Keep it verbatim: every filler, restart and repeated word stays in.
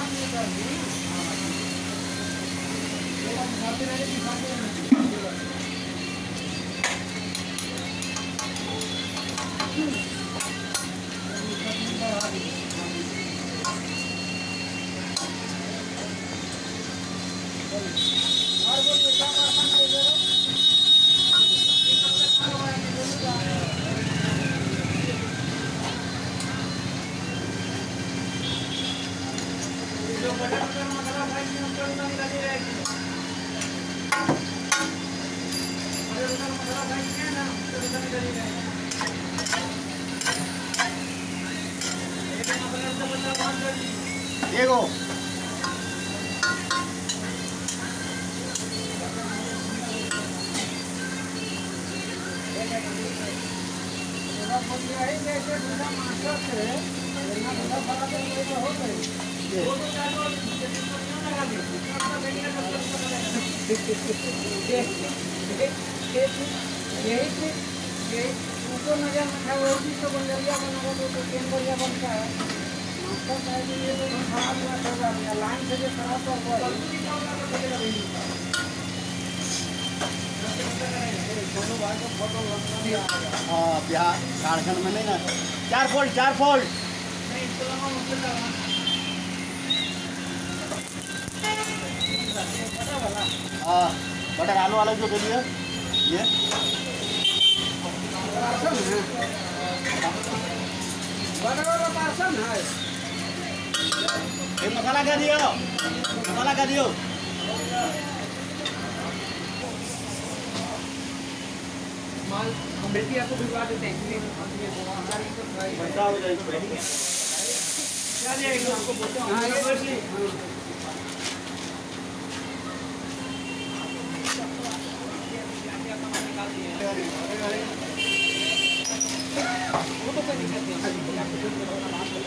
Diego. उसको नजर रखा वो भी तो बंदरिया बना तो केन बंदरिया बनता है मास्टर साहब ये तो खराब हुआ होगा या लाइन से जो खराब कर हुआ हाँ बिहार झारखंड में नहीं ना चार फोल्ड चार फोल्ड हाँ बटर आलू वाला जो दे दिया ये मसाला क्या दियो मसाला क्या दियो माल हम बेटी आपको भिजवा देते हैं क्या दिया आपको बोलते हैं वो तो कोई दिक्कत नहीं